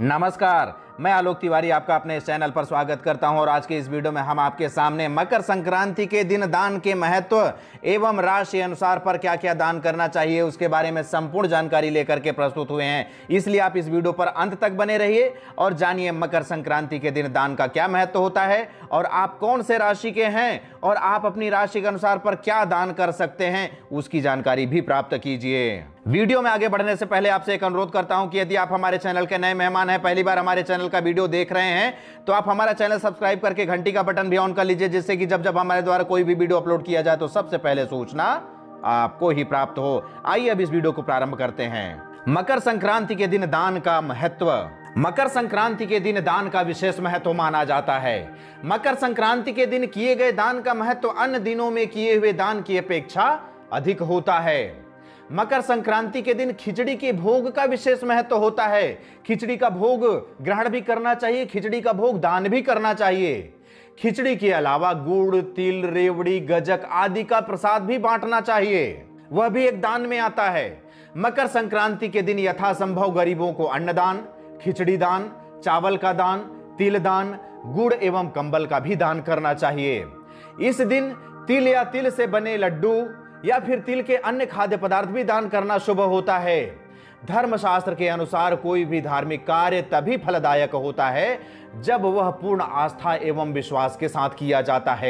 नमस्कार, मैं आलोक तिवारी आपका अपने इस चैनल पर स्वागत करता हूं और आज के इस वीडियो में हम आपके सामने मकर संक्रांति के दिन दान के महत्व एवं राशि अनुसार पर क्या क्या दान करना चाहिए उसके बारे में संपूर्ण जानकारी लेकर के प्रस्तुत हुए हैं। इसलिए आप इस वीडियो पर अंत तक बने रहिए और जानिए मकर संक्रांति के दिन दान का क्या महत्व होता है और आप कौन से राशि के हैं और आप अपनी राशि के अनुसार पर क्या दान कर सकते हैं उसकी जानकारी भी प्राप्त कीजिए। वीडियो में आगे बढ़ने से पहले आपसे एक अनुरोध करता हूं कि यदि आप हमारे चैनल के नए मेहमान हैं, पहली बार हमारे चैनल का वीडियो देख रहे हैं, तो आप हमारा चैनल सब्सक्राइब करके घंटी का बटन भी ऑन कर लीजिए, जिससे कि जब जब हमारे द्वारा कोई भी वीडियो अपलोड किया जाए तो सबसे पहले सूचना आपको ही प्राप्त हो। आइए अब इस वीडियो को प्रारंभ करते हैं। मकर संक्रांति के दिन दान का महत्व। मकर संक्रांति के दिन दान का विशेष महत्व माना जाता है। मकर संक्रांति के दिन किए गए दान का महत्व अन्य दिनों में किए हुए दान की अपेक्षा अधिक होता है। मकर संक्रांति के दिन खिचड़ी के भोग का विशेष महत्व होता है। खिचड़ी का भोग ग्रहण भी करना चाहिए, खिचड़ी का भोग दान भी करना चाहिए। खिचड़ी के अलावा गुड़, तिल, रेवड़ी, गजक आदि का प्रसाद भी बांटना चाहिए, वह भी एक दान में आता है। मकर संक्रांति के दिन यथासंभव गरीबों को अन्नदान, खिचड़ी दान, चावल का दान, तिल दान, गुड़ एवं कंबल का भी दान करना चाहिए। इस दिन तिल या तिल से बने लड्डू या फिर तिल के अन्य खाद्य पदार्थ भी दान करना शुभ होता है। धर्मशास्त्र के अनुसार कोई भी धार्मिक कार्य तभी फलदायक होता है जब वह पूर्ण आस्था एवं विश्वास के साथ किया जाता है।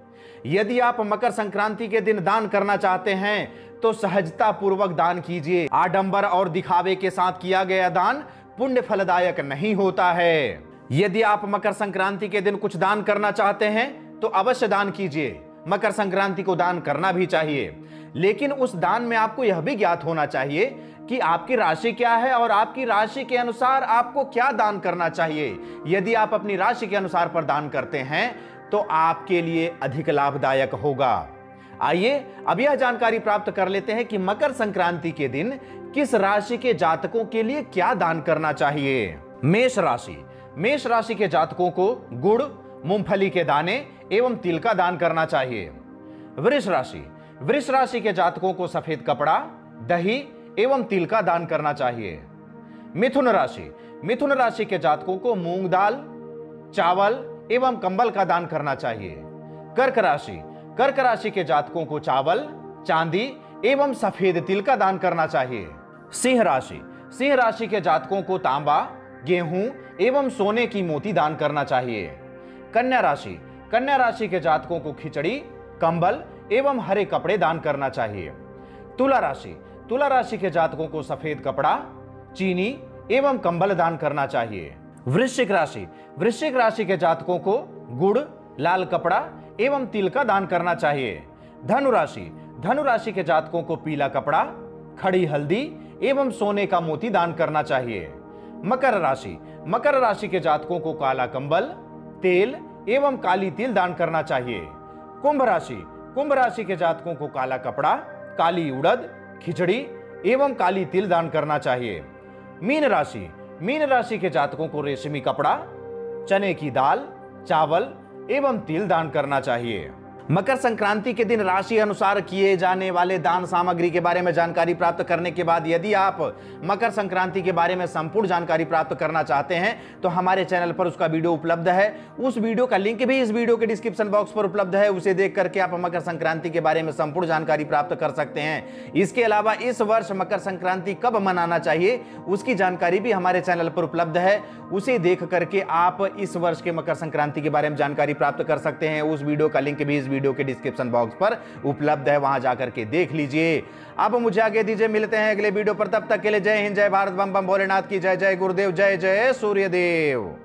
यदि आप मकर संक्रांति के दिन दान करना चाहते हैं तो सहजता पूर्वक दान कीजिए। आडंबर और दिखावे के साथ किया गया दान पुण्य फलदायक नहीं होता है। यदि आप मकर संक्रांति के दिन कुछ दान करना चाहते हैं तो अवश्य दान कीजिए। मकर संक्रांति को दान करना भी चाहिए, लेकिन उस दान में आपको यह भी ज्ञात होना चाहिए कि आपकी राशि क्या है और आपकी राशि के अनुसार आपको क्या दान करना चाहिए। यदि आप अपनी राशि के अनुसार पर दान करते हैं तो आपके लिए अधिक लाभदायक होगा। आइए अब यह जानकारी प्राप्त कर लेते हैं कि मकर संक्रांति के दिन किस राशि के जातकों के लिए क्या दान करना चाहिए। मेष राशि। मेष राशि के जातकों को गुड़, मूंगफली के दाने एवं तिल का दान करना चाहिए। वृष राशि। वृष राशि के जातकों को सफेद कपड़ा, दही एवं तिल का दान करना चाहिए। मिथुन राशि। मिथुन राशि के जातकों को मूंग दाल, चावल एवं कंबल का दान करना चाहिए। कर्क राशि। कर्क राशि के जातकों को चावल, चांदी एवं सफेद तिल का दान करना चाहिए। सिंह राशि। सिंह राशि के जातकों को तांबा, गेहूं एवं सोने की मोती दान करना चाहिए। कन्या राशि। कन्या राशि के जातकों को खिचड़ी, कंबल एवं हरे कपड़े दान करना चाहिए। तुला राशि। तुला राशि के जातकों को सफेद कपड़ा, चीनी एवं कंबल दान करना चाहिए। वृश्चिक राशि। वृश्चिक राशि के जातकों को गुड़, लाल कपड़ा एवं तिल का दान करना चाहिए। धनु राशि। धनु राशि के जातकों को पीला कपड़ा, खड़ी हल्दी एवं सोने का मोती दान करना चाहिए। मकर राशि। मकर राशि के जातकों को काला कंबल, तेल एवं काली तिल दान करना चाहिए। कुंभ राशि। कुंभ राशि के जातकों को काला कपड़ा, काली उड़द, खिचड़ी एवं काली तिल दान करना चाहिए। मीन राशि। मीन राशि के जातकों को रेशमी कपड़ा, चने की दाल, चावल एवं तिल दान करना चाहिए। मकर संक्रांति के दिन राशि अनुसार किए जाने वाले दान सामग्री के बारे में जानकारी प्राप्त करने के बाद यदि आप मकर संक्रांति के बारे में संपूर्ण जानकारी प्राप्त करना चाहते हैं तो हमारे चैनल पर उसका वीडियो उपलब्ध है। उस वीडियो का लिंक भी इस वीडियो के डिस्क्रिप्शन बॉक्स पर उपलब्ध है, उसे देख करके आप मकर संक्रांति के बारे में संपूर्ण जानकारी प्राप्त कर सकते हैं। इसके अलावा इस वर्ष मकर संक्रांति कब मनाना चाहिए उसकी जानकारी भी हमारे चैनल पर उपलब्ध है, उसे देख करके आप इस वर्ष के मकर संक्रांति के बारे में जानकारी प्राप्त कर सकते हैं। उस वीडियो का लिंक भी इस वीडियो के डिस्क्रिप्शन बॉक्स पर उपलब्ध है, वहां जाकर के देख लीजिए। अब मुझे आगे दीजिए, मिलते हैं अगले वीडियो पर। तब तक के लिए जय हिंद, जय भारत, बम बम भोलेनाथ की जय, जय गुरुदेव, जय जय सूर्यदेव।